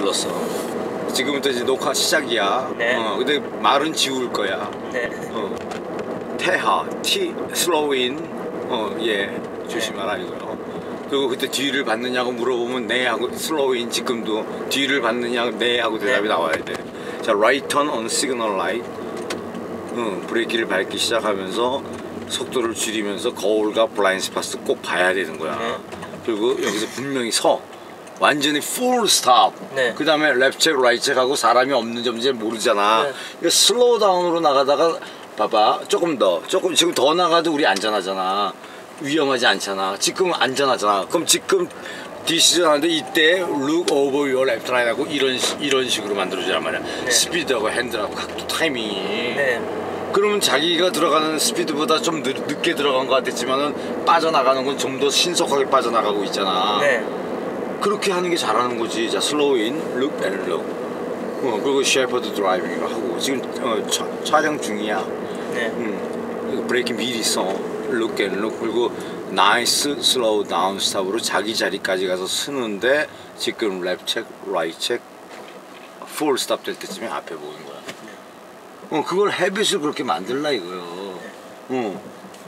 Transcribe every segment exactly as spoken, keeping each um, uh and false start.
눌렀어. 지금부터 이제 녹화 시작이야. 네. 어, 근데 말은 지울 거야. 네. 어. 태하, T, 슬로우 인. 어, 예. 조심하라 이거요. 그리고 그때 뒤를 받느냐고 물어보면 네 하고 슬로우 인 지금도 뒤를 받느냐고 네 하고 대답이 네. 나와야 돼. 자, right turn on signal light. 응, 브레이크를 밟기 시작하면서 속도를 줄이면서 거울과 블라인드 스팟도 꼭 봐야 되는 거야. 네. 그리고 여기서 분명히 서. 완전히 full stop. 네. 그 다음에 랩 체크, 라이트 체크하고 사람이 없는지 없는지 모르잖아. 네. 그러니까 슬로우 다운으로 나가다가 봐봐. 조금 더. 조금 지금 더 나가도 우리 안전하잖아. 위험하지 않잖아. 지금 안전하잖아. 그럼 지금 디시전 하는데 이때 look over your left line 하고 이런, 이런 식으로 만들어주란 말이야. 네. 스피드하고 핸들하고 각도 타이밍이. 네. 그러면 자기가 들어가는 스피드보다 좀 늦, 늦게 들어간 것 같았지만은 빠져나가는 건 좀 더 신속하게 빠져나가고 있잖아. 네. 그렇게 하는 게 잘하는 거지. 자, 슬로우 인, 룩 앤 룩. 어, 그리고 셰퍼드 드라이빙을 하고 지금 어, 차, 촬영 중이야. 네. 음, 브레이크 미리 써. 룩 앤 룩. 그리고 나이스 슬로우 다운 스탑으로 자기 자리까지 가서 쓰는데 지금 랩 체크, 라이트 체크, 풀 스탑 될 때쯤에 앞에 보는 거야. 어, 그걸 헤빗을 그렇게 만들라 이거요. 어.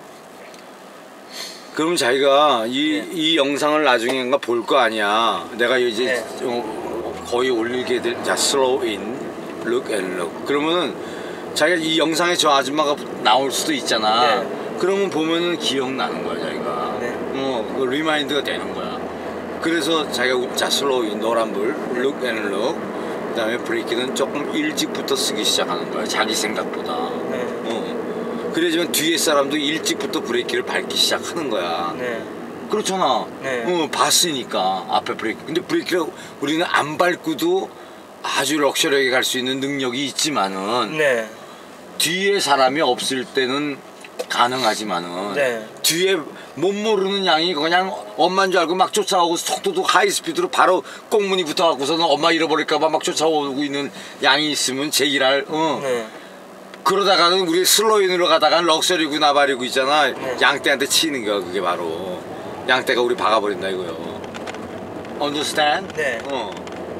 그럼 자기가 이, 네. 이 영상을 나중에 볼 거 아니야. 내가 이제 네. 어, 거의 올리게 될, 자, 슬로우 인, 룩 앤 룩. 그러면은 자기가 이 영상에 저 아줌마가 나올 수도 있잖아. 네. 그러면 보면은 기억나는 거야, 자기가. 네. 어, 그 리마인드가 되는 거야. 그래서 자기가 자, 슬로우 인, 노란불, 룩 앤 룩. 그 다음에 브레이크는 조금 일찍부터 쓰기 시작하는 거야. 자기 생각보다. 네. 어. 그래야지만 뒤에 사람도 일찍부터 브레이크를 밟기 시작하는 거야. 네. 그렇잖아. 네. 어, 봤으니까 앞에 브레이크. 근데 브레이크를 우리는 안 밟고도 아주 럭셔리하게 갈 수 있는 능력이 있지만은 네. 뒤에 사람이 없을 때는 가능하지만은 네. 뒤에 못 모르는 양이 그냥 엄마인 줄 알고 막 쫓아오고 속도도 하이 스피드로 바로 꽁무니 붙어갖고서는 엄마 잃어버릴까봐 막 쫓아오고 있는 양이 있으면 제기랄. 어. 네. 그러다가는 우리 슬로인으로 가다가 럭셔리고 나발이고 있잖아. 네. 양떼한테 치는 거야. 그게 바로 양떼가 우리 박아버린다 이거요. Understand? 네. 어.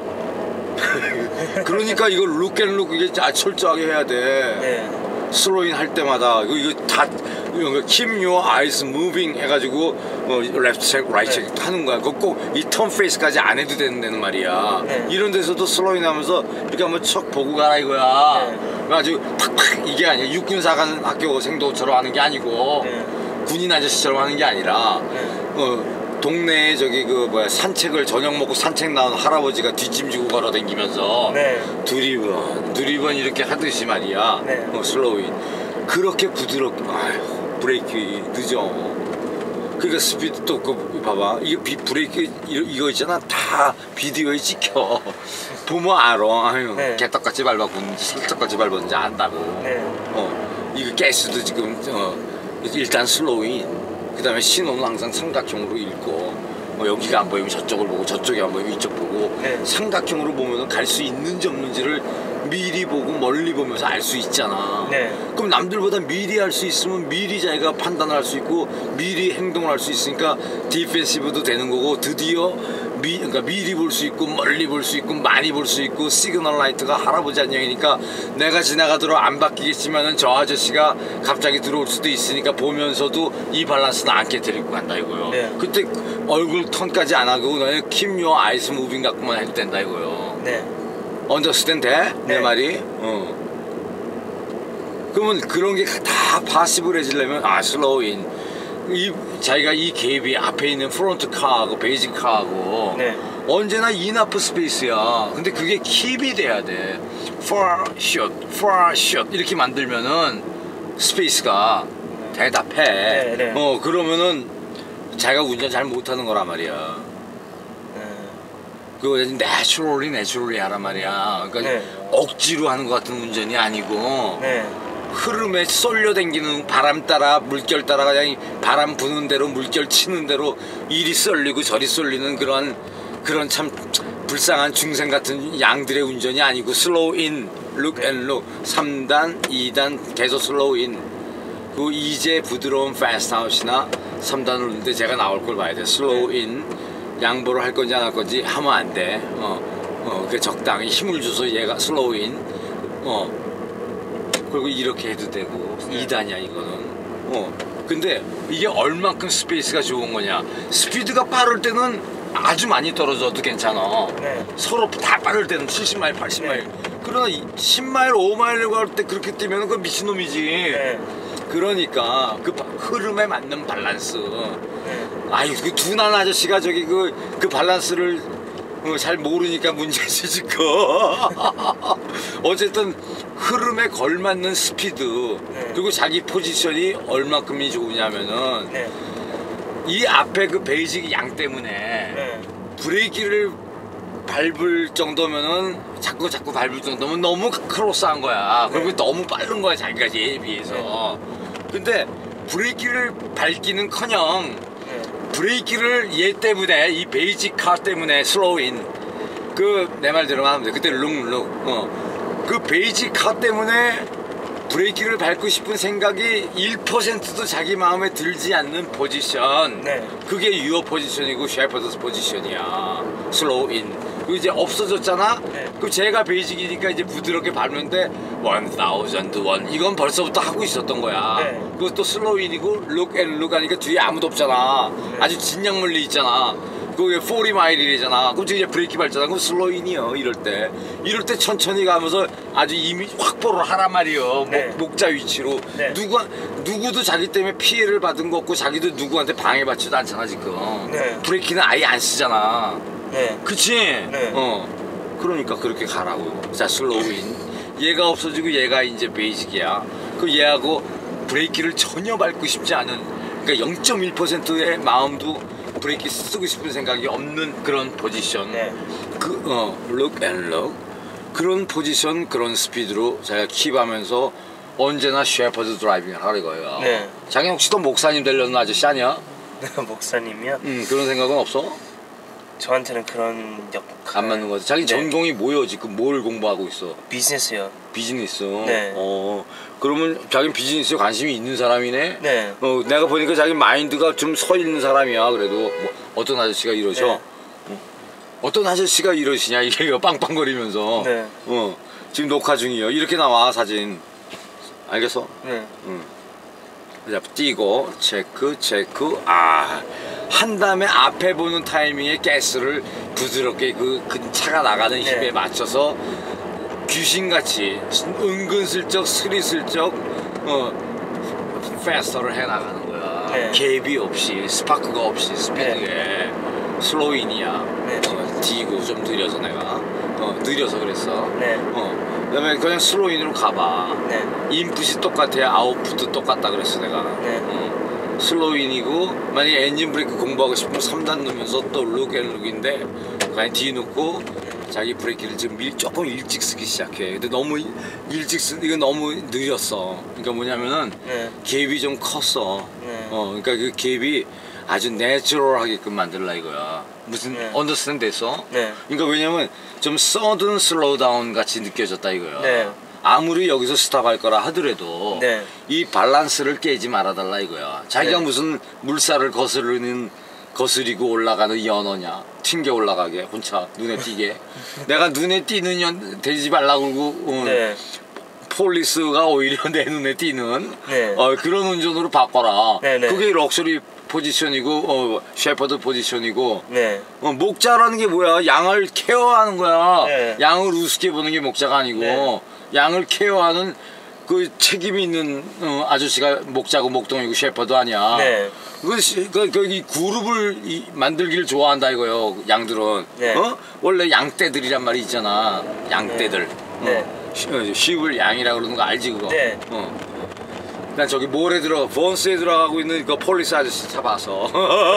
그러니까 이거 룩앤룩 이게 아, 철저하게 해야 돼. 네. 슬로인 할 때마다 이거, 이거 다 keep your eyes moving 해가지고 어, left check, right check 네. 하는 거야. 그거 꼭 이 턴 페이스까지 안 해도 된다는 말이야. 네. 이런 데서도 슬로인 하면서 이렇게 한번 척 보고 가라 이거야. 네. 아주 팍팍 이게 아니야. 육군사 가는 학교생도처럼 하는 게 아니고 네. 군인 아저씨처럼 하는 게 아니라 네. 어, 동네에 저기 그 뭐야 산책을 저녁 먹고 산책 나온 할아버지가 뒷짐지고 걸어다니면서 네. 두리번 두리번 이렇게 하듯이 말이야. 네. 어, 슬로우인 그렇게 부드럽게 아휴 브레이크 늦어. 그러니까 스피드 또 그 봐봐 이거 비, 브레이크 이거, 이거 있잖아 다 비디오에 찍혀. 보면 알아. 아유 네. 개떡같이 밟았는지 살짝같이 밟았는지 안다고. 네. 어 이거 가스도 지금 어, 일단 슬로우인. 그 다음에 신호는 항상 삼각형으로 읽고 뭐 여기가 안 보이면 저쪽을 보고 저쪽이 안 보이면 이쪽 보고 네. 삼각형으로 보면 갈 수 있는지 없는지를 미리 보고 멀리 보면서 알 수 있잖아. 네. 그럼 남들보다 미리 할 수 있으면 미리 자기가 판단을 할 수 있고 미리 행동을 할 수 있으니까 디펜시브도 되는 거고 드디어 미, 그러니까 미리 볼 수 있고 멀리 볼 수 있고 많이 볼 수 있고 시그널 라이트가 할아버지 안녕이니까 내가 지나가도록 안 바뀌겠지만은 저 아저씨가 갑자기 들어올 수도 있으니까 보면서도 이 밸런스는 안 깨뜨리고 간다 이거요. 네. 그때 얼굴 턴까지 안 하고 너는 keep your eyes moving 갖고만 해도 된다 이거요. 네. 언더스탠드 돼? 내 네. 말이? 어. 그러면 그런 게 다 파시블해지려면 아 슬로우인 이 자기가 이 갭이 앞에 있는 프론트 카하고 베이직 카하고 네. 언제나 이너프 스페이스야. 근데 그게 킵이 돼야 돼. far shot, far shot 이렇게 만들면은 스페이스가 대답해. 네, 네. 어 그러면은 자기가 운전 잘 못하는 거란 말이야. 네. 그거 내추럴리 내추럴리 하란 말이야. 그러니까 네. 억지로 하는 것 같은 운전이 아니고 네. 흐름에 쏠려 댕기는 바람 따라 물결 따라 그냥 바람 부는 대로 물결 치는 대로 이리 쏠리고 저리 쏠리는 그런 그런 참 불쌍한 중생 같은 양들의 운전이 아니고 슬로우 인, 룩 앤 룩 삼 단, 이 단 계속 슬로우 인. 그 이제 부드러운 패스트 아웃이나 삼 단을 누르는데 제가 나올 걸 봐야 돼. 슬로우 인 양보를 할 건지 안 할 건지 하면 안 돼. 어, 어, 그 적당히 힘을 줘서 얘가 슬로우인 어 그리고 이렇게 해도 되고 이 단이야 이거는 어 근데 이게 얼만큼 스페이스가 좋은 거냐. 스피드가 빠를 때는 아주 많이 떨어져도 괜찮아. 네. 서로 다 빠를 때는 칠십 마일 팔십 마일 네. 그러나 십 마일 오 마일을 갈 때 그렇게 뛰면 그 미친놈이지. 네. 그러니까 그 흐름에 맞는 밸런스. 네. 아이 그 둔한 아저씨가 저기 그, 그 밸런스를 어, 잘 모르니까 문제지 지금. 어쨌든 흐름에 걸맞는 스피드 네. 그리고 자기 포지션이 얼마큼이 좋으냐면은 네. 이 앞에 그 베이직 양 때문에 네. 브레이크를 밟을 정도면은 자꾸 자꾸 밟을 정도면 너무 크로스한 거야. 네. 그리고 너무 빠른 거야 자기가 얘에 비해서. 근데 브레이크를 밟기는커녕 네. 브레이크를 얘 때문에 이 베이직 카 때문에 슬로우인 그 내 말 들으면 하면 돼. 그때 룩룩 어. 그 베이직 카 때문에 브레이크를 밟고 싶은 생각이 일 퍼센트도 자기 마음에 들지 않는 포지션. 네. 그게 유어 포지션이고 셰퍼드스 포지션이야. 슬로우인. 그 이제 없어졌잖아. 네. 그럼 제가 베이직이니까 이제 부드럽게 밟는데 원타우전드 원 이건 벌써부터 하고 있었던 거야. 네. 그것도 슬로우인이고 룩앤룩 하니까 뒤에 아무도 없잖아. 네. 아주 진양물리 있잖아. 그게 사십 마일이잖아. 그럼 이제 브레이크 밟잖아. 그럼 슬로우인이요. 이럴 때 이럴 때 천천히 가면서 아주 이미 확보를 하란 말이요. 네. 목, 목자 위치로. 네. 누구 누구도 자기 때문에 피해를 받은 거 없고 자기도 누구한테 방해받지도 않잖아 지금. 네. 브레이크는 아예 안 쓰잖아. 네. 그치? 네. 어. 그러니까 그렇게 가라고. 자, 슬로우인. 얘가 없어지고 얘가 이제 베이직이야. 그 얘하고 브레이크를 전혀 밟고 싶지 않은, 그러니까 영 점 일 퍼센트의 마음도 브레이크 쓰고 싶은 생각이 없는 그런 포지션. 네. 그, 어, look and look. 그런 포지션, 그런 스피드로 제가 킵하면서 언제나 셰퍼드 드라이빙을 하는 거예요. 네. 자기 혹시 또 목사님 되려는 아저씨 아니야? 목사님이요? 음, 그런 생각은 없어? 저한테는 그런 역할 안 맞는 거지. 자기 네. 전공이 뭐요? 지금 뭘 공부하고 있어? 비즈니스요. 비즈니스. 네. 어. 그러면 자기 비즈니스에 관심이 있는 사람이네. 네. 어, 내가 보니까 자기 마인드가 좀 서 있는 사람이야. 그래도 뭐 어떤 아저씨가 이러셔? 네. 어? 어떤 아저씨가 이러시냐? 이게 빵빵거리면서. 네. 어. 지금 녹화 중이에요. 이렇게 나와 사진. 알겠어? 네. 응. 자, 띄고 체크 체크 아. 한 다음에 앞에 보는 타이밍에 가스를 부드럽게 그, 그 차가 나가는 힘에 네. 맞춰서 귀신같이 은근슬쩍 스리슬쩍 어 패스터를 해나가는 거야. 네. 갭이 없이 스파크가 없이 스피드에 네. 슬로우인이야. 네. 어, D고 좀 느려서 내가 어 느려서 그랬어. 네. 어 그다음에 그냥 슬로우인으로 가봐. 네. 인풋이 똑같아 아웃풋도 똑같다 그랬어 내가. 네. 어. 슬로우인이고 만약에 엔진 브레이크 공부하고 싶으면 삼 단 넣으면서 또 룩앤룩인데 그냥 뒤 놓고 자기 브레이크를 지금 일, 조금 일찍 쓰기 시작해. 근데 너무 일, 일찍 쓰 이거 너무 느렸어. 그러니까 뭐냐면은 네. 갭이 좀 컸어. 네. 어 그러니까 그 갭이 아주 내추럴하게끔 만들라 이거야. 무슨 네. 언더스탠드 됐어? 네. 그러니까 왜냐면 좀 서든 슬로우다운 같이 느껴졌다 이거야. 네. 아무리 여기서 스탑할 거라 하더라도 네. 이 밸런스를 깨지 말아달라 이거야. 자기가 네. 무슨 물살을 거스르는 거스리고 올라가는 연어냐 튕겨 올라가게 혼자 눈에 띄게 내가 눈에 띄는 연 되지 말라 그러고 어, 네. 폴리스가 오히려 내 눈에 띄는 네. 어, 그런 운전으로 바꿔라. 네, 네. 그게 럭셔리 포지션이고 어, 셰퍼드 포지션이고 네. 어, 목자라는 게 뭐야? 양을 케어하는 거야. 네. 양을 우습게 보는 게 목자가 아니고 네. 양을 케어하는 그 책임이 있는 어, 아저씨가 목자고 목동이고 셰퍼드 아니야. 네. 그, 그, 그, 이 그룹을 이, 만들기를 좋아한다 이거요. 양들은. 네. 어? 원래 양떼들이란 말이 있잖아. 양떼들. 네. 어. 시, 어, 시울 양이라 그러는 거 알지 그거? 네. 어. 난 저기 몰에 들어 본스에 들어가고 있는 그 폴리스 아저씨 잡아서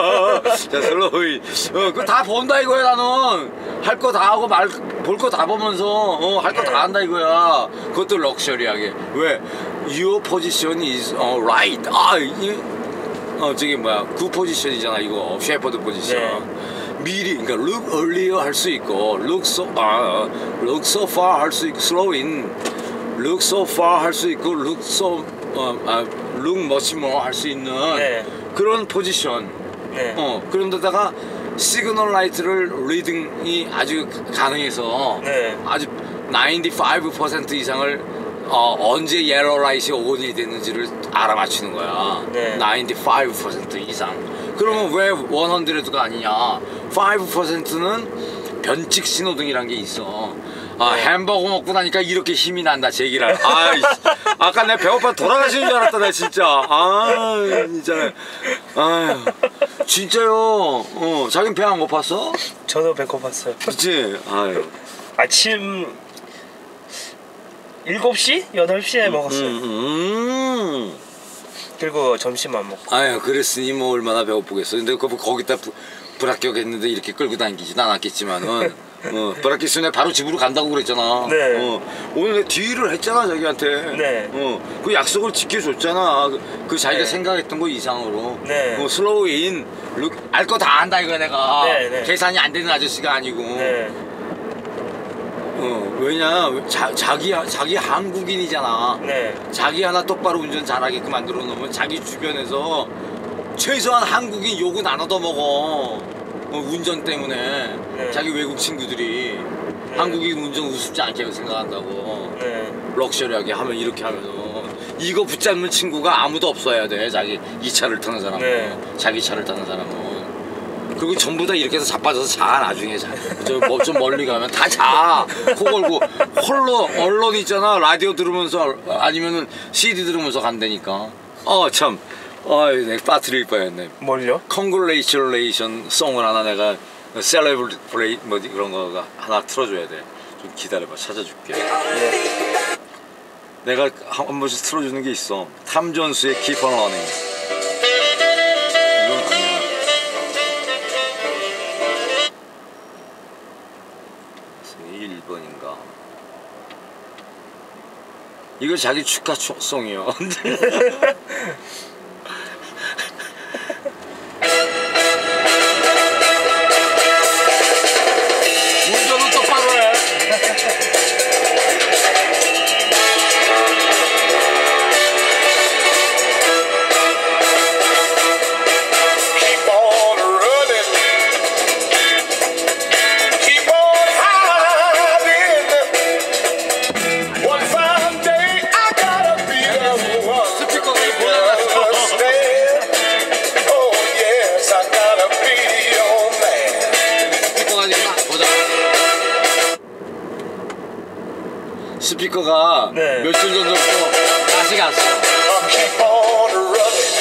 자 슬로우이 어, 그거 다 본다 이거야 나는 할 거 다 하고 말 볼 거 다 보면서 어, 할 거 다 한다 이거야. 그것도 럭셔리하게. 왜? Your position is uh, right. 아, 이, 어 저기 뭐야 그 포지션이잖아 이거 셰퍼드 포지션. 네. 미리 그러니까 look earlier 할 수 있고 look so 아 look so far 할 수 있고 slow in look so far 할 수 있고 look so 어, 아, look much more 할 수 있는 네. 그런 포지션. 네. 어 그런데다가 시그널 라이트를 리딩이 아주 가능해서 네. 아주 구십오 퍼센트 이상을 어, 언제 옐로우 라이트이 온이 됐는지를 알아맞히는 거야. 네. 구십오 퍼센트 이상. 그러면 왜 백가 아니냐? 오 퍼센트는 변칙 신호등이란 게 있어. 아, 햄버거 먹고 나니까 이렇게 힘이 난다, 제기를. 아, 아까 내 배고파 돌아가시는 줄 알았다, 나 진짜. 아, 진짜. 아, 진짜요. 어, 자긴 배 안 고팠어? 저도 배고팠어요. 그치? 아유. 아침 일곱 시? 여덟 시에 먹었어요. 음, 음. 그리고 점심 안 먹고. 아유, 그랬으니 뭐 얼마나 배고프겠어. 근데 그 거기다 부, 불합격 했는데 이렇게 끌고 다니진 않았겠지만은. 어, 브라키 순에 바로 집으로 간다고 그랬잖아. 네. 어, 오늘 내 뒤를 했잖아, 자기한테. 네. 어, 그 약속을 지켜줬잖아. 그, 그 자기가 네. 생각했던 거 이상으로. 네. 어, 슬로우인, 알 거 다 안다, 이거 내가. 네, 네. 계산이 안 되는 아저씨가 아니고. 네. 어, 왜냐, 자, 자기, 자기 한국인이잖아. 네. 자기 하나 똑바로 운전 잘하게끔 만들어 놓으면 자기 주변에서 최소한 한국인 욕은 안 얻어먹어. 어, 운전 때문에. 네. 자기 외국 친구들이 네. 한국인 운전 우습지 않게 생각한다고. 네. 럭셔리하게 하면 이렇게 하면서 이거 붙잡는 친구가 아무도 없어야 돼. 자기 이 차를 타는 사람은. 네. 자기 차를 타는 사람은. 그리고 전부 다 이렇게 해서 자빠져서 자, 나중에 자. 저, 뭐, 좀 멀리 가면 다 자. 코 걸고 홀로 언론 있잖아. 라디오 들으면서 아니면은 씨디 들으면서 간다니까. 어, 참. 어이, 내가 빠뜨릴 뻔했네. 뭘요? Congratulation 송을 하나 내가 셀레브레이 뭐 그런 거가 하나 틀어줘야 돼. 좀 기다려봐, 찾아줄게. 네. 내가 한, 한 번씩 틀어주는 게 있어. 탐 존스의 Keep on Running. 이건 아니야. 일 번인가. 이거 자기 축하 송이요. 운전은 똑바로 해. Keep on running. Keep on hiding. One fine day I gotta be the one to make you understand. Oh yes, I gotta be your man. 스피커가 지금 보자. 스피커가 네. 며칠 전부터 다시 갔어. I'll keep on running.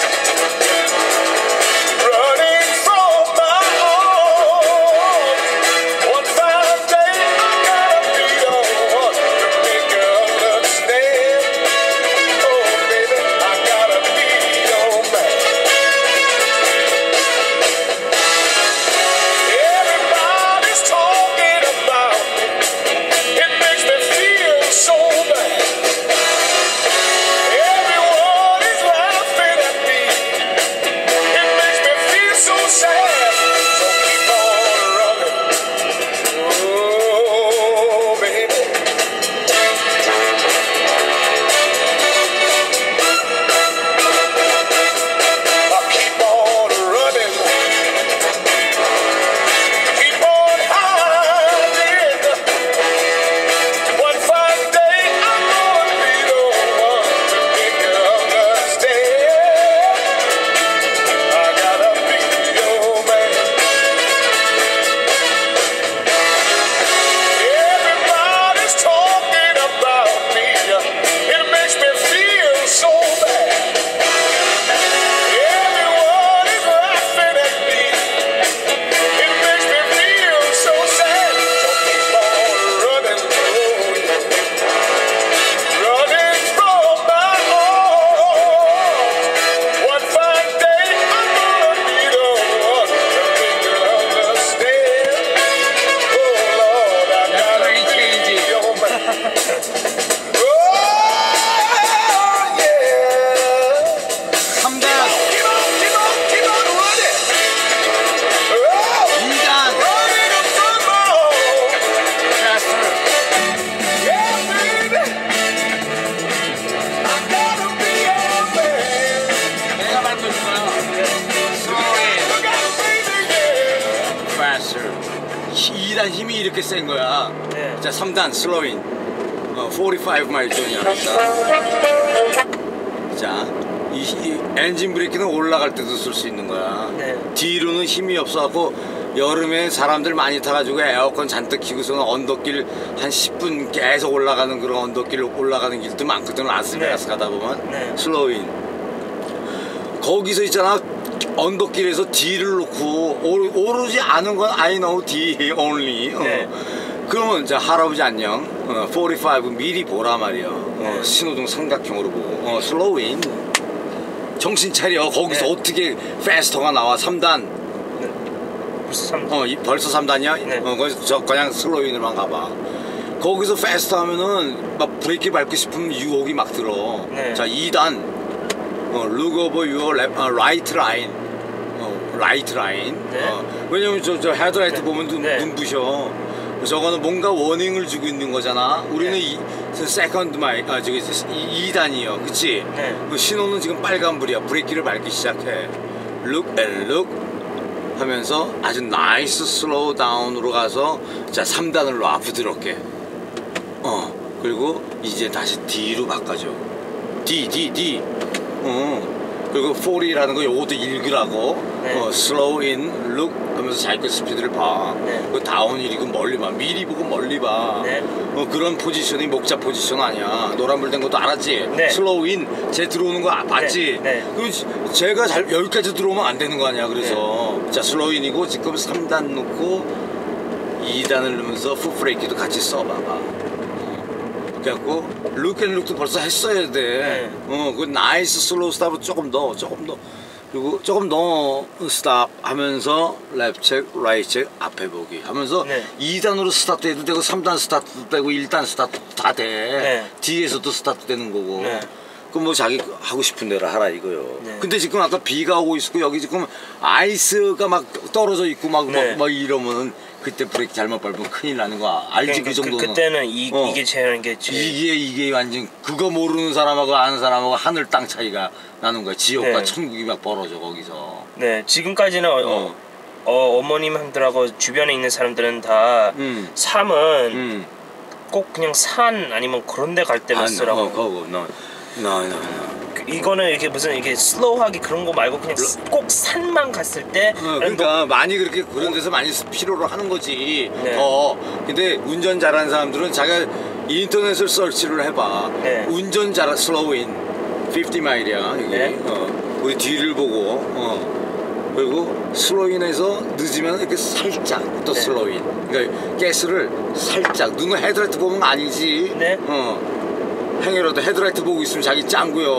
Running from my home. One fine day I gotta be the one to make you understand. Oh baby, I gotta be your man. Everybody's talking about me. It makes me feel so bad. Everyone is 이렇게 센 거야. 네. 자, 삼 단 슬로인. 어, 사십오 마일 존이야. 자, 이, 이 엔진 브레이크는 올라갈 때도 쓸 수 있는 거야. 네. 뒤로는 힘이 없어갖고 여름에 사람들 많이 타가지고 에어컨 잔뜩 키고서는 언덕길 한 십 분 계속 올라가는 그런 언덕길 올라가는 길도 많거든. 라스베가스 네. 가다 보면 네. 슬로인. 거기서 있잖아, 언덕길에서 D를 놓고 오르, 오르지 않은 건 I know D only. 네. 어. 그러면 자, 할아버지 안녕. 어, 사십오 미리 보라 말이야. 어, 네. 신호등 삼각형으로 보고. 어, 슬로인. 정신 차려. 거기서 네. 어떻게 페스터가 나와. 삼 단. 벌써 삼 어, 이, 벌써 삼 단이야? 네. 어, 거기서 저 그냥 슬로인으로만 가봐. 거기서 페스터 하면은 막 브레이크 밟고 싶으면 유혹이 막 들어. 네. 자, 이 단. 어, look over your left, 어, right line. 어, right line. 네. 어, 왜냐면 저, 저 헤드라이트 네. 보면 눈, 네. 눈부셔. 저거는 뭔가 워닝을 주고 있는 거잖아. 우리는 네. 이 세컨드 마이, 아, 저기 이 단이요. 그치? 네. 그 신호는 지금 빨간불이야. 브레이크를 밟기 시작해. look and look 하면서 아주 나이스 슬로우 다운으로 가서 자, 삼 단으로 와, 부드럽게. 어, 그리고 이제 다시 D로 바꿔줘. D, D, D. 어. 그리고 사십라는 거 요것도 읽으라고. 네. 어, slow in, look 하면서 자기 거 스피드를 봐. 네. 그 다운 일이고 멀리 봐. 미리 보고 멀리 봐. 네. 어, 그런 포지션이 목자 포지션 아니야. 노란불 된 것도 알았지? 네. 슬로우 인, 쟤 들어오는 거 봤지? 네. 네. 그럼 지- 쟤가 잘, 여기까지 들어오면 안 되는 거 아니야. 그래서. 자, 슬로우 인이고 지금 삼 단 넣고 이 단을 넣으면서 풋브레이크도 같이 써봐봐. 그래갖고 룩앤룩도 벌써 했어야 돼. 네. 어, 그 나이스 슬로우 스탑을 조금 더, 조금 더. 그리고 조금 더 스탑 하면서 랩 체크, 라이트 체크, 앞에 보기 하면서 네. 이 단으로 스타트 해도 되고 삼 단 스타트도 되고 일 단 스타트도 다 돼. 네. 뒤에서도 스타트 되는 거고. 네. 그럼 뭐 자기 하고 싶은 대로 하라 이거요. 네. 근데 지금 아까 비가 오고 있고 여기 지금 아이스가 막 떨어져 있고 막, 네. 막, 막 이러면은 그때 브레이크 잘못 밟으면 큰일 나는 거 알지? 그 정도는. 그, 그때는 이, 어. 이게 제일 게 제일 이게 이게 완전 그거 모르는 사람하고 아는 사람하고 하늘 땅 차이가 나는 거야. 지옥과 네. 천국이 막 벌어져 거기서. 네, 지금까지는 어, 어. 어, 어머님들하고 주변에 있는 사람들은 다 음. 삶은 음. 꼭 그냥 산 아니면 그런 데 갈 때만 아, 쓰라고. 어, 그거 너, 너, 너, 너. 그- 이거는 이게 무슨 이게 슬로우하기 그런 거 말고 그냥 스- 꼭 산만 갔을 때 어, 아니, 그러니까 많이 그렇게 그런 데서 많이 필요로 하는 거지. 네. 더. 근데 운전 잘하는 사람들은 자기가 인터넷을 서치를 해봐. 네. 운전 잘 슬로우인 오십 마일이야 여기. 네. 어, 우리 뒤를 보고. 어. 그리고 슬로인에서 늦으면 이렇게 살짝 또 네. 슬로인. 그러니까 가스를 살짝. 눈을 헤드라이트 보면 아니지. 네. 어. 행여라도 헤드라이트 보고 있으면 자기 짱구요.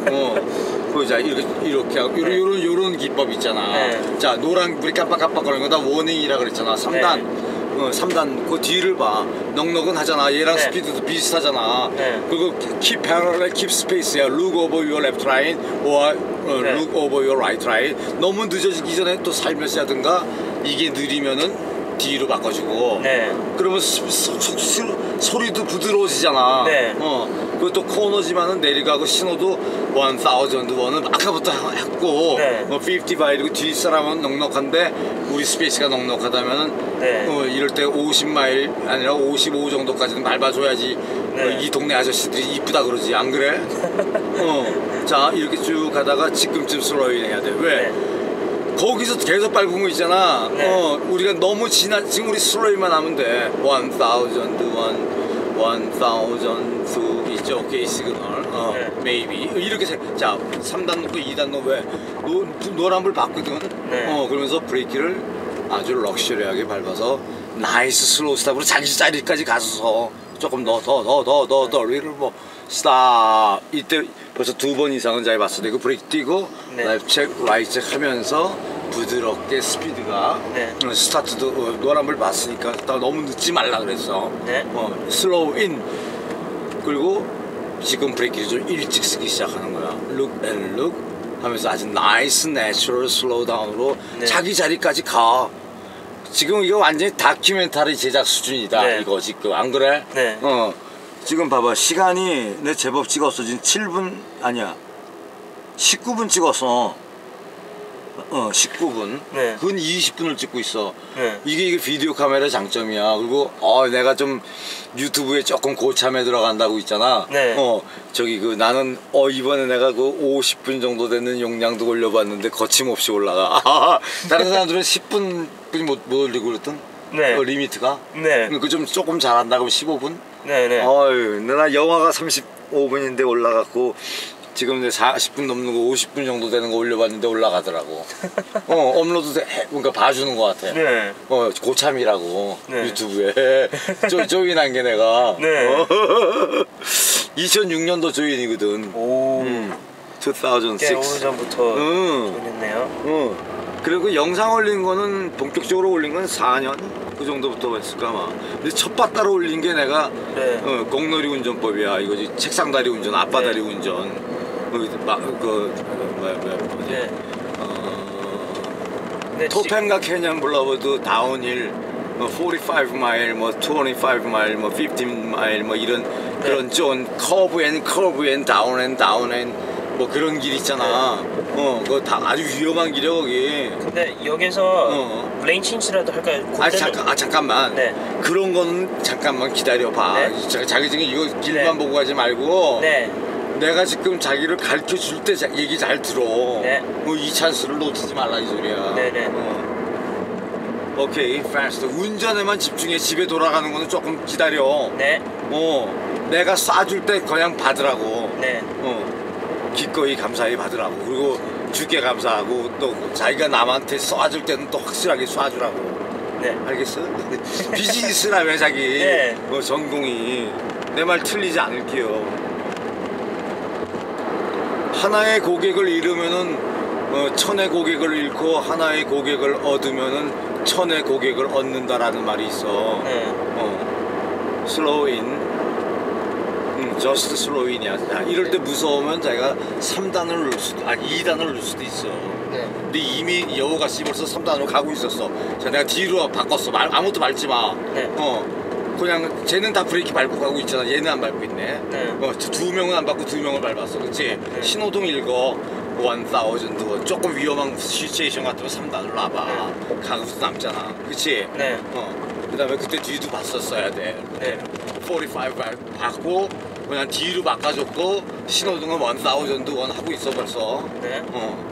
어. 보자 이렇게 이렇게 하고 요런 네. 요런 요런 기법 있잖아. 네. 자, 노란 불이 깜빡깜빡거리는 거 다 워닝이라 그랬잖아. 삼 단. 어, 삼 단 그 뒤를 봐. 넉넉은 하잖아. 얘랑 네. 스피드도 비슷하잖아. 네. 그리고 keep parallel, keep space야. Look over your left line or 어, 네. look over your right line. 너무 늦어지기 전에 또 살며시 하든가 이게 느리면은 뒤로 바꿔주고. 네. 그러면 소, 소, 소, 소, 소리도 부드러워지잖아. 네. 어. 그것도 코너지만은 내려가고 신호도 일,000, 원은 아까부터 했고. 네. 뭐 오십오이고 뒷사람은 넉넉한데 우리 스페이스가 넉넉하다면은 네. 어, 이럴 때 오십 마일 아니라 오십오 정도까지는 밟아줘야지. 네. 어, 이 동네 아저씨들이 이쁘다 그러지 안 그래? 어. 자, 이렇게 쭉 가다가 지금쯤 슬로잉 해야 돼. 왜? 네. 거기서 계속 밟은 거 있잖아. 네. 어, 우리가 너무 지나, 지금 우리 슬로이만 하면 돼. 원 thousand, one, one thousand, two, 있죠? 오케이, 시그널. 어, 네. maybe. 이렇게 세, 자, 삼 단 넣고 이 단 넣고 왜? 노, 노란불 봤거든? 네. 어, 그러면서 브레이크를 아주 럭셔리하게 밟아서 나이스 슬로우 스탑으로 자기 자리까지 가서 조금 더, 더, 더, 더, 더, 더, 위를 뭐, 스탑. 이때 벌써 두 번 이상은 잘 봤어. 그리고 브레이크 뛰고, 네. 라이트 체크, 라이트 체크 하면서 부드럽게 스피드가 네. 어, 스타트도 어, 노란불 봤으니까 나 너무 늦지 말라 그랬어. 네. 어, 슬로우 인. 그리고 지금 브레이크를 좀 일찍 쓰기 시작하는 거야. 룩 앤 룩 하면서 아주 나이스 내추럴 슬로우 다운으로 네. 자기 자리까지 가. 지금 이거 완전히 다큐멘터리 제작 수준이다. 네. 이거 지금 안 그래? 네. 어. 지금 봐봐. 시간이 내 제법 찍었어. 지금 칠 분 아니야. 십구 분 찍었어. 어 십구 분. 네. 그건 이십 분을 찍고 있어. 네. 이게 이게 비디오 카메라 장점이야. 그리고 어 내가 좀 유튜브에 조금 고참에 들어간다고 있잖아. 네. 어 저기 그 나는 어 이번에 내가 그 오십 분 정도 되는 용량도 올려봤는데 거침없이 올라가. 다른 사람들은 십 분뿐이 못, 못 올리고 그랬던. 네. 어, 리미트가. 네. 그 좀 조금 잘한다 그러면 십오 분. 네네. 어유, 나 영화가 삼십오 분인데 올라갔고 지금 이제 사십 분 넘는 거 오십 분 정도 되는 거 올려봤는데 올라가더라고. 어 업로드 돼, 그러니까 봐주는 것 같아. 네. 어 고참이라고 네. 유튜브에 조, 조인한 게 내가. 네. 어. 이천육 년도 조인이거든. 오. 음, 이천육. 꽤 오래전부터 응. 보냈네요. 어. 그리고 영상 올린 거는 본격적으로 올린 건 사 년 그 정도부터 했을까 아마. 근데 첫 바따로 올린 게 내가 네. 어, 공놀이 운전법이야. 이거지 책상다리 운전, 앞바다리 네. 운전. 어, 마, 그 뭐야 뭐야 뭐지? 네. 어, 네, 토펜과 캐년 블러버드 다운힐 뭐 사십오 마일 뭐 이십오 마일 뭐 십오 마일 뭐 이런 그런 좀 커브 앤 커브 앤 다운 앤 다운 앤 뭐 그런 길 있잖아. 어, 그거 다 아주 위험한 길이야 거기. 근데 여기서 어. 레인 친치라도 할까요? 아 그때는- 잠깐, 아 잠깐만. 네. 그런 거는 잠깐만 기다려봐. 네. 자, 자기 지금 이거 길만 네. 보고 가지 말고. 네. 내가 지금 자기를 가르쳐 줄 때 얘기 잘 들어. 네. 어, 이 찬스를 놓치지 말라 이 소리야. 네네. 어. 오케이, fast. 운전에만 집중해. 집에 돌아가는 거는 조금 기다려. 네. 어, 내가 쏴줄 때 그냥 받으라고. 네. 어, 기꺼이 감사히 받으라고. 그리고 주께 감사하고 또 자기가 남한테 쏴줄 때는 또 확실하게 쏴주라고. 네. 알겠어? 비즈니스라며 자기. 네. 어, 전공이. 내 말 틀리지 않을게요. 하나의 고객을 잃으면은 어, 천의 고객을 잃고 하나의 고객을 얻으면은 천의 고객을 얻는다라는 말이 있어. 네. 어, slow in. 음, just slow in이야. 야, 이럴 때 무서우면 자기가 삼 단을 누를 수도, 아니 이 단을 누를 수도 있어. 네. 근데 이미 여우가 씨 벌써 삼 단으로 가고 있었어. 자, 내가 뒤로 바꿨어. 말, 아무것도 밟지 마. 네. 어, 그냥 쟤는 다 브레이크 밟고 가고 있잖아. 얘는 안 밟고 있네. 네. 어, 두- 두 명은 안 밟고 두 명을 밟았어. 그치? 네. 신호등 읽어. 원 사우전드. 조금 위험한 시츄에이션 같으면 삼 단으로 놔봐. 가급수 남잖아. 그치? 네. 어. 그 다음에 그때 뒤도 봤었어야 돼. 네. 사십오 밟- 받고 그냥 뒤로 바꿔줬고 신호등은 원 사우전드 원 하고 있어 벌써. 네. 어.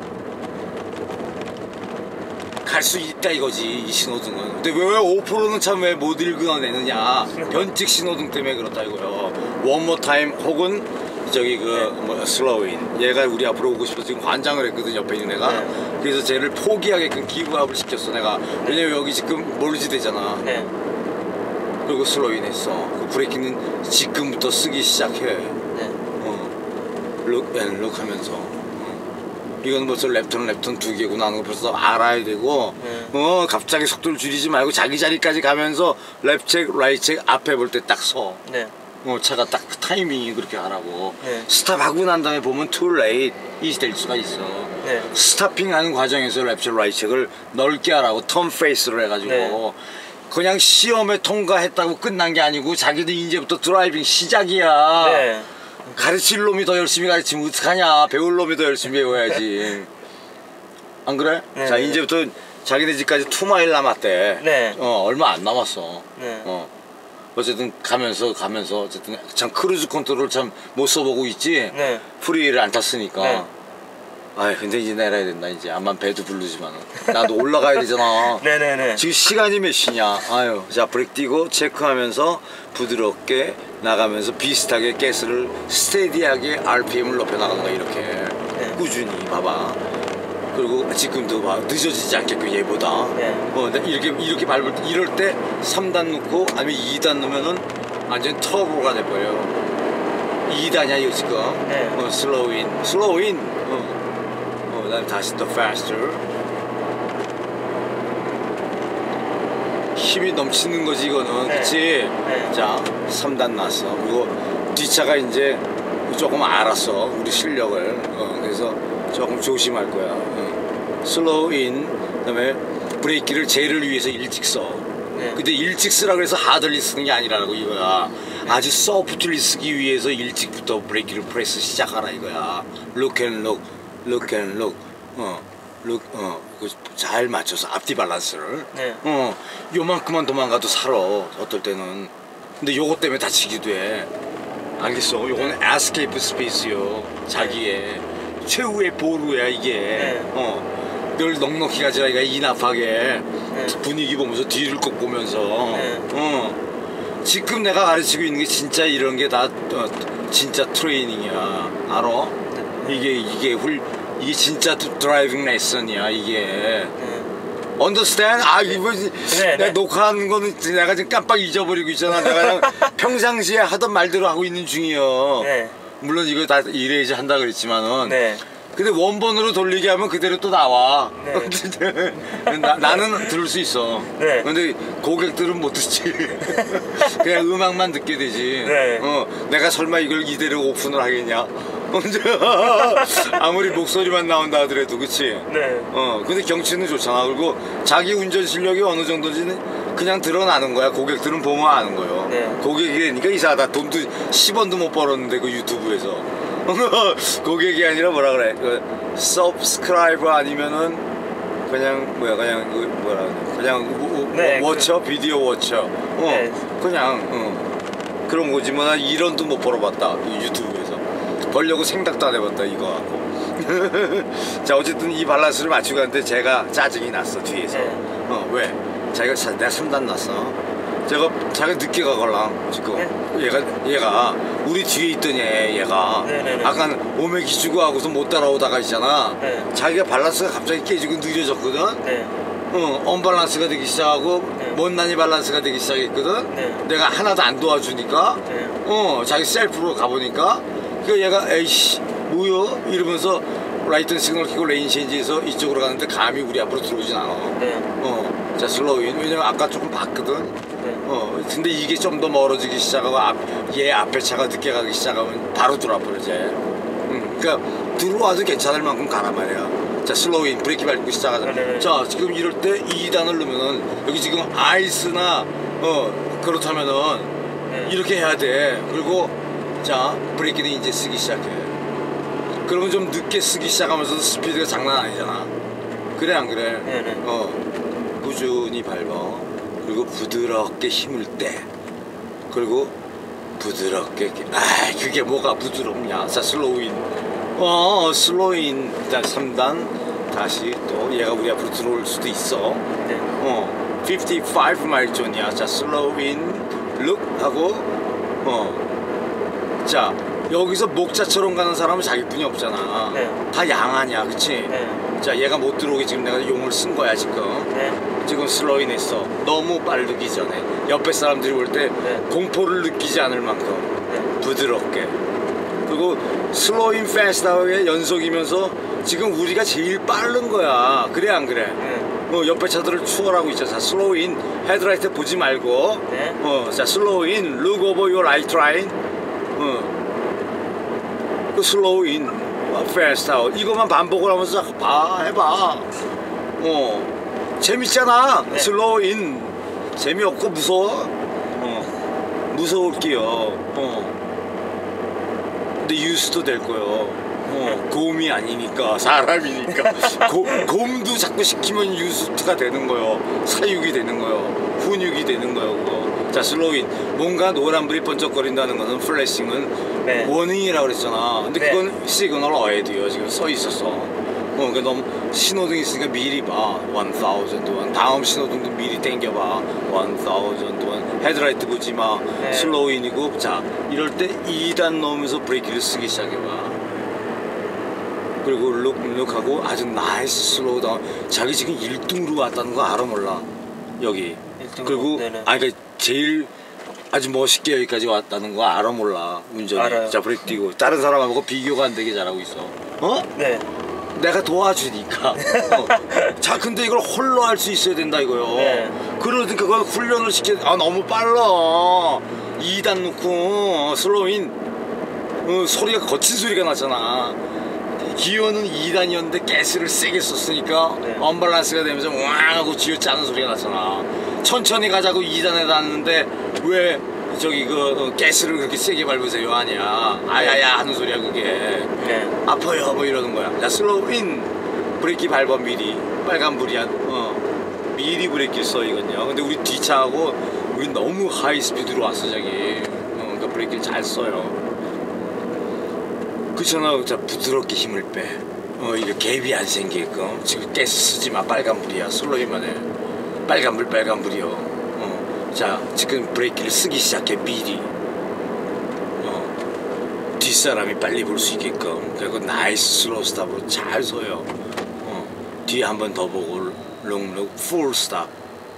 갈 수 있다 이거지 이 신호등은. 근데 왜 오 프로는 참 왜 못 읽어내느냐. 변칙 신호등 때문에 그렇다 이거요. One more time 혹은 저기 그뭐 슬로우인. 얘가 우리 앞으로 오고 싶어서 지금 환장을 했거든 옆에 있는 애가. 네. 그래서 쟤를 포기하게끔 기브업을 시켰어 내가. 왜냐면 여기 지금 몰지 되잖아. 네. 그리고 슬로우인 했어. 그 브레이크는 지금부터 쓰기 시작해. 네. 어. 룩, 앤, 룩 하면서. 어. 이건 벌써 랩턴, 랩턴 두 개구나 하는 거 벌써 알아야 되고, 네. 어, 갑자기 속도를 줄이지 말고 자기 자리까지 가면서 랩책, 라이책 앞에 볼 때 딱 서. 네. 어, 차가 딱 타이밍이 그렇게 하라고. 네. 스탑하고 난 다음에 보면 too late 이 될 수가 있어. 네. 스탑핑 하는 과정에서 랩책, 라이책을 넓게 하라고 턴 페이스로 해가지고. 네. 그냥 시험에 통과했다고 끝난 게 아니고 자기도 이제부터 드라이빙 시작이야. 네. 가르칠 놈이 더 열심히 가르치면 어떡하냐. 배울 놈이 더 열심히 배워야지. 안 그래? 네. 자, 이제부터 자기네 집까지 투 마일 남았대. 네. 어, 얼마 안 남았어. 네. 어. 어쨌든 가면서 가면서 어쨌든 참 크루즈 컨트롤 참 못 써보고 있지. 네. 프리를 안 탔으니까. 네. 아 근데 이제 내려야 된다 이제. 암만 배도 부르지만은 나도 올라가야 되잖아. 네네네. 지금 시간이 몇 시냐. 아유, 자 브레이크 띄고 체크하면서 부드럽게 나가면서 비슷하게 가스를 스테디하게 알피엠을 높여 나가는 거야 이렇게. 네. 꾸준히 봐봐. 그리고 지금도 봐 늦어지지 않게끔 얘보다. 네. 어, 근데 이렇게 이렇게 밟을 때 이럴 때 삼 단 넣고 아니면 이 단 넣으면은 완전 터보가 돼버려. 이 단이야 이거 지금. 네. 어, 슬로우인, 슬로우인. 어. 어, 그다음에 다시 또 faster. 힘이 넘치는 거지 이거는. 네. 그치? 네. 자 삼 단 났어. 그리고 뒷차가 이제 조금 알았어 우리 실력을. 어, 그래서 조금 조심할 거야. 어. 슬로우인. 그다음에 브레이크를 쟤를 위해서 일찍 써. 네. 근데 일찍 쓰라 그래서 하들리 쓰는 게 아니라고 이거야. 아주 소프트리 쓰기 위해서 일찍부터 브레이크를 프레스 시작하라 이거야. Look and look, look and look. 어. 룩, 어, 그 잘 맞춰서 앞뒤 밸런스를. 네. 어, 요만큼만 도망가도 살아. 어떨 때는. 근데 요거 때문에 다치기도 해. 알겠어. 요거는 에스케이프 스페이스요. 자기의 최후의 보루야 이게. 네. 어, 늘 넉넉히 가지라니까 이납하게 네. 분위기 보면서 뒤를 꼭 보면서. 네. 어. 지금 내가 가르치고 있는 게 진짜 이런 게 다 어, 진짜 트레이닝이야. 알아? 네. 이게 이게 훌 이게 진짜 드라이빙 레슨이야 이게. 네. Understand? 아 이거 네, 내가 네. 녹화하는 거는 내가 지금 깜빡 잊어버리고 있잖아. 내가 그냥 평상시에 하던 말대로 하고 있는 중이여. 네. 물론 이거 다 이래야지 한다 그랬지만은. 네. 근데 원본으로 돌리게 하면 그대로 또 나와. 네. 나, 나는 들을 수 있어. 네. 근데 고객들은 못 듣지. 그냥 음악만 듣게 되지. 네. 어, 내가 설마 이걸 이대로 오픈을 하겠냐? 아무리 목소리만 나온다 하더라도 그치? 네. 어, 근데 경치는 좋잖아. 그리고 자기 운전 실력이 어느 정도인지는 그냥 드러나는 거야. 고객들은 보면 아는 거예요. 네. 고객이니까 이상하다. 돈도 십 원도 못 벌었는데 그 유튜브에서. 고객이 아니라 뭐라 그래? 그 서브스크라이버 아니면은 그냥 뭐야 그냥 그 뭐라 그래? 그냥 우- 우- 네, 워처 비디오 워처. 어, 네. 그냥 어. 그런 거지 뭐. 나 일 원도 못 벌어봤다 이 유튜브에서. 벌려고 생각도 안 해봤다 이거 갖고. 자 어쨌든 이 밸런스를 맞추고 갔는데 제가 짜증이 났어 뒤에서. 네. 어 왜? 자기가 자- 내가 삼단 났어. 제가 자기가 늦게 가걸랑 지금. 네. 얘가 얘가 우리 뒤에 있던 얘 얘가 네네네. 아까 오메 기주고 하고서 못 따라오다가 있잖아. 네. 자기가 밸런스가 갑자기 깨지고 느려졌거든. 네. 어, 언밸런스가 되기 시작하고 네. 못난이 밸런스가 되기 시작했거든. 네. 내가 하나도 안 도와주니까 네. 어 자기 셀프로 가보니까 그 얘가 에이씨 뭐여 이러면서 라이트 시그널 켜고 레인 체인지해서 이쪽으로 가는데 감히 우리 앞으로 들어오진 않아. 네. 어, 자 슬로우인. 왜냐면 아까 조금 봤거든. 네. 어, 근데 이게 좀 더 멀어지기 시작하고 앞, 얘 앞에 차가 늦게 가기 시작하면 바로 들어와 버려지. 음, 그러니까 들어와도 괜찮을 만큼 가란 말이야. 자 슬로우인 브레이크 밟고 시작하자. 네네네. 자 지금 이럴 때 이 단을 넣으면은 여기 지금 아이스나 어 그렇다면은 네. 이렇게 해야 돼. 그리고 자 브레이크는 이제 쓰기 시작해. 그러면 좀 늦게 쓰기 시작하면서도 스피드가 장난 아니잖아. 그래 안 그래? 네네. 어 꾸준히 밟아. 그리고 부드럽게 힘을 떼. 그리고 부드럽게 아 그게 뭐가 부드럽냐. 자 슬로우인. 어 슬로우인. 자 삼 단 다시 또 얘가 우리 앞으로 들어올 수도 있어. 네. 어 오십오 마일 존이야. 자 슬로우인 룩 하고 어 자 여기서 목자처럼 가는 사람은 자기뿐이 없잖아. 네. 다 양아냐 그치? 네. 자 얘가 못 들어오게 지금 내가 용을 쓴 거야 지금. 네. 지금 슬로인 했어. 너무 빠르기 전에 옆에 사람들이 올 때 네. 공포를 느끼지 않을 만큼 네. 부드럽게. 그리고 슬로인 패스트하게 연속이면서 지금 우리가 제일 빠른 거야. 그래 안 그래? 네. 어, 옆에 차들을 추월하고 있죠. 자 슬로인 헤드라이트 보지 말고 네. 어, 자 슬로인 look over your right line. 어. 그 슬로인 패스트아웃 이것만 반복을 하면서 봐 해봐. 어 재밌잖아. 네. 슬로인 재미없고 무서워. 어 무서울게요. 어 근데 유스도 될 거요. 어 곰이 아니니까 사람이니까. 고, 곰도 자꾸 시키면 유스트가 되는 거요. 사육이 되는 거요. 훈육이 되는 거요. 그거. 자 슬로인 뭔가 노란불이 번쩍거린다는 거는 플래싱은 네. 워닝이라고 그랬잖아. 근데 네. 그건 시그널 어헤드요. 지금 서 있었어. 어, 그러니까 너무 신호등 있으니까 미리 봐. 천 동안 다음 신호등도 미리 땡겨봐. 천 동안 헤드라이트 보지 마. 네. 슬로우인이고 자 이럴 때 이 단 넣으면서 브레이크를 쓰기 시작해봐. 그리고 룩, 룩하고 아주 나이스 슬로우 다운. 자기 지금 일 등으로 왔다는 거 알아 몰라? 여기. 일 등으로? 그리고 네네. 아니 그러니까 제일 아주 멋있게 여기까지 왔다는 거 알아 몰라? 운전이. 알아요. 자 브레이크 띄고 다른 사람하고 비교가 안 되게 잘하고 있어. 어? 네. 내가 도와주니까. 어. 자 근데 이걸 홀로 할 수 있어야 된다 이거요. 네. 그러니까 그걸 훈련을 시켜. 아 너무 빨라. 이 단 놓고 슬로인 어, 소리가 거친 소리가 났잖아. 기어는 이 단이었는데 가스를 세게 썼으니까 네. 언밸런스가 되면서 왕 하고 쥐어 짜는 소리가 났잖아. 천천히 가자고 이 단에 닿았는데 왜 저기 그 어, 가스를 그렇게 세게 밟으세요 아니야. 아야야 하는 소리야 그게. 네. 아파요 뭐 이러는 거야. 자 슬로우 인 브레이크 밟아 미리 빨간불이야. 어 미리 브레이크 써 이건요. 근데 우리 뒷차하고 우리 너무 하이 스피드로 왔어 자기. 어, 그러니까 브레이크를 잘 써요. 그렇잖아. 자 부드럽게 힘을 빼. 어 이거 갭이 안 생기게끔. 지금 가스 쓰지 마. 빨간불이야. 슬로이만 해. 빨간불 빨간불이요. 어, 자 지금 브레이크를 쓰기 시작해 미리. 어, 뒷사람이 빨리 볼 수 있게끔. 그리고 나이스 슬로우 스탑으로 잘 서요. 어, 뒤에 한 번 더 보고 롱롱 풀 스탑.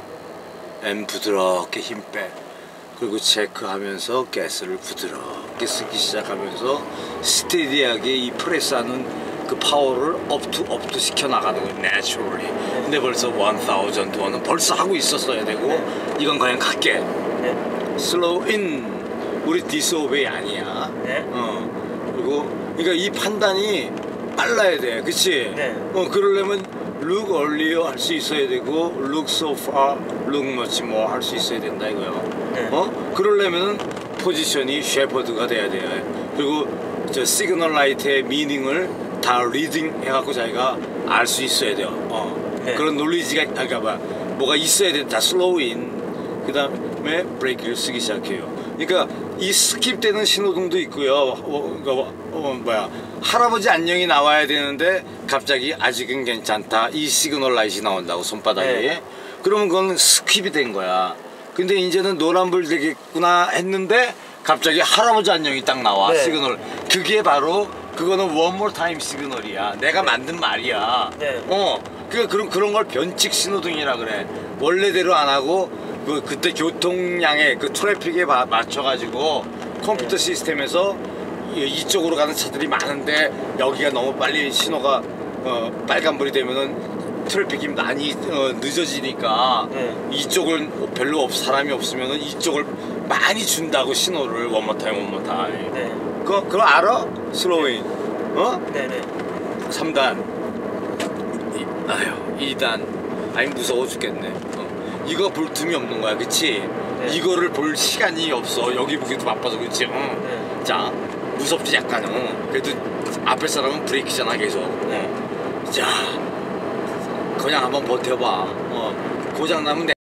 엠 부드럽게 힘 빼. 그리고 체크하면서 가스를 부드럽게 쓰기 시작하면서 스테디하게 이 프레스하는 그 파워를 업투 업투 시켜 나가는 거예요. 내추럴리. 근데 벌써 천 원은 벌써 하고 있었어야 되고 네. 이건 그냥 갈게. 네. 슬로우 인. 우리 디스오베이 아니야. 네. 어. 그리고 그러니까 이 판단이 빨라야 돼. 그치? 네. 어 그러려면 look earlier 할 수 있어야 되고 look so far, look much more 할 수 있어야 된다 이거요. 네. 어? 그러려면은 포지션이 셰퍼드가 돼야 돼요. 그리고 저 시그널 라이트의 미닝을 다 리딩 해갖고 자기가 알 수 있어야 돼요. 어. 네. 그런 논리지가 아까 봐 뭐가 있어야 돼. 다 슬로우인. 그 다음에 브레이크를 쓰기 시작해요. 그러니까 이 스킵되는 신호등도 있고요. 어, 어, 어, 뭐야 할아버지 안녕이 나와야 되는데 갑자기 아직은 괜찮다 이 시그널 라이트이 나온다고 손바닥에. 네. 그러면 그건 스킵이 된 거야. 근데 이제는 노란불 되겠구나 했는데 갑자기 할아버지 안녕이 딱 나와. 네. 시그널. 그게 바로 그거는 one more time 시그널이야. 내가 만든 말이야. 네. 어, 그 그런 그런 걸 변칙 신호등이라 그래. 원래대로 안 하고 그 그때 교통량에 그 트래픽에 마, 맞춰가지고 컴퓨터 네. 시스템에서 이- 이쪽으로 가는 차들이 많은데 여기가 너무 빨리 신호가 어, 빨간불이 되면은 트래픽이 많이 어, 늦어지니까 네. 이쪽을 별로 없, 사람이 없으면은 이쪽을 많이 준다고 신호를 원모타임 원모타임. 네. 그거 그거 알아? 슬로잉. 어? 네네. 삼 단. 이, 아휴 이 단. 아니 무서워 죽겠네. 어. 이거 볼 틈이 없는 거야, 그치? 네. 이거를 볼 시간이 없어. 여기 보기도 바빠서, 그치? 응. 네. 자, 무섭지 약간. 응. 그래도 앞에 사람은 브레이크잖아 계속. 네. 자, 그냥 한번 버텨봐. 어. 고장 나면 내.